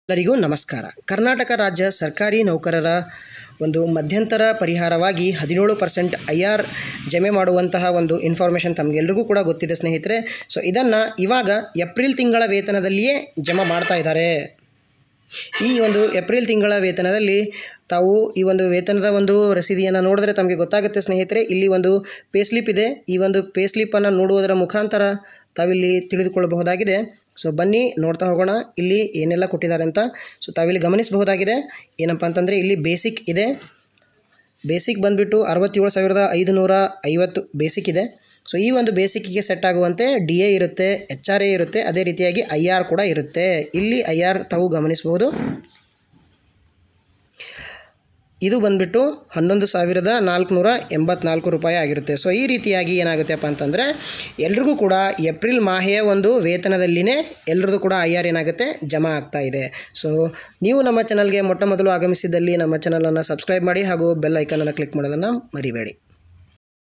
ಎಲ್ಲರಿಗೂ ನಮಸ್ಕಾರ. ಕರ್ನಾಟಕ ರಾಜ್ಯ ಸರ್ಕಾರಿ ನೌಕರರ ಒಂದು ಮಧ್ಯಂತರ ಪರಿಹಾರವಾಗಿ 17% IR ಜಮೆ ಮಾಡುವಂತಹ ಒಂದು ಇನ್ಫಾರ್ಮೇಷನ್ ತಮಗೆಲ್ಲರಿಗೂ ಕೂಡ ಗೊತ್ತಿದೆ ಸ್ನೇಹಿತರೆ. ಸೊ ಇದನ್ನು ಇವಾಗ ಏಪ್ರಿಲ್ ತಿಂಗಳ ವೇತನದಲ್ಲಿಯೇ ಜಮಾ ಮಾಡ್ತಾ ಇದ್ದಾರೆ. ಈ ಒಂದು ಏಪ್ರಿಲ್ ತಿಂಗಳ ವೇತನದಲ್ಲಿ ತಾವು ಈ ಒಂದು ವೇತನದ ಒಂದು ರಸೀದಿಯನ್ನು ನೋಡಿದ್ರೆ ತಮಗೆ ಗೊತ್ತಾಗುತ್ತೆ ಸ್ನೇಹಿತರೆ. ಇಲ್ಲಿ ಒಂದು ಪೇ ಸ್ಲಿಪ್ ಇದೆ. ಈ ಒಂದು ಪೇ ಸ್ಲಿಪ್ಪನ್ನು ನೋಡುವುದರ ಮುಖಾಂತರ ತಾವಿಲ್ಲಿ ತಿಳಿದುಕೊಳ್ಳಬಹುದಾಗಿದೆ. ಸೊ ಬನ್ನಿ ನೋಡ್ತಾ ಹೋಗೋಣ ಇಲ್ಲಿ ಏನೆಲ್ಲ ಕೊಟ್ಟಿದ್ದಾರೆ ಅಂತ. ಸೊ ತಾವಿಲ್ಲಿ ಗಮನಿಸಬಹುದಾಗಿದೆ ಏನಪ್ಪ ಅಂತಂದರೆ ಇಲ್ಲಿ ಬೇಸಿಕ್ ಇದೆ. ಬೇಸಿಕ್ ಬಂದುಬಿಟ್ಟು 67,550 ಬೇಸಿಕ್ ಇದೆ. ಸೊ ಈ ಒಂದು ಬೇಸಿಕ್ಕಿಗೆ ಸೆಟ್ ಆಗುವಂತೆ DA ಇರುತ್ತೆ, HRA ಇರುತ್ತೆ, ಅದೇ ರೀತಿಯಾಗಿ IR ಕೂಡ ಇರುತ್ತೆ. ಇಲ್ಲಿ IR ತಾವು ಗಮನಿಸಬಹುದು. ಇದು ಬಂದುಬಿಟ್ಟು 11,484 ರೂಪಾಯಿ ಆಗಿರುತ್ತೆ. ಸೊ ಈ ರೀತಿಯಾಗಿ ಏನಾಗುತ್ತೆಪ್ಪ ಅಂತಂದರೆ ಎಲ್ರಿಗೂ ಕೂಡ ಏಪ್ರಿಲ್ ಮಾಹೆಯ ಒಂದು ವೇತನದಲ್ಲಿನೇ ಎಲ್ರದ್ದು ಕೂಡ IR ಏನಾಗುತ್ತೆ ಜಮಾ ಆಗ್ತಾ ಇದೆ. ಸೊ ನೀವು ನಮ್ಮ ಚಾನಲ್ಗೆ ಮೊಟ್ಟ ಮೊದಲು ಆಗಮಿಸಿದಲ್ಲಿ ನಮ್ಮ ಚಾನಲನ್ನು ಸಬ್ಸ್ಕ್ರೈಬ್ ಮಾಡಿ ಹಾಗೂ ಬೆಲ್ ಐಕನನ್ನು ಕ್ಲಿಕ್ ಮಾಡೋದನ್ನು ಮರಿಬೇಡಿ.